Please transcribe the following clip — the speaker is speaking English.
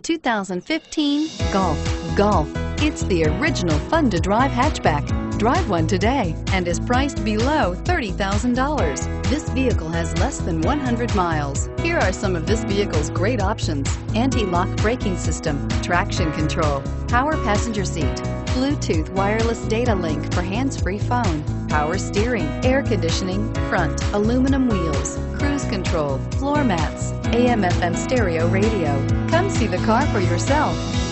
2015 Golf. Golf, it's the original fun-to-drive hatchback. Drive one today and is priced below $30,000. This vehicle has less than 100 miles. Here are some of this vehicle's great options: anti-lock braking system, traction control, power passenger seat, Bluetooth wireless data link for hands-free phone, power steering, air conditioning, front, aluminum wheels, cruise control, floor mats, AM/FM stereo radio. Come see the car for yourself.